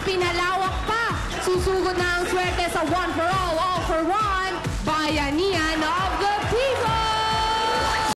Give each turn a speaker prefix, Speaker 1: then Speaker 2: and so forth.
Speaker 1: pinalawak pa. Susugod na ang swerte sa one for all for one.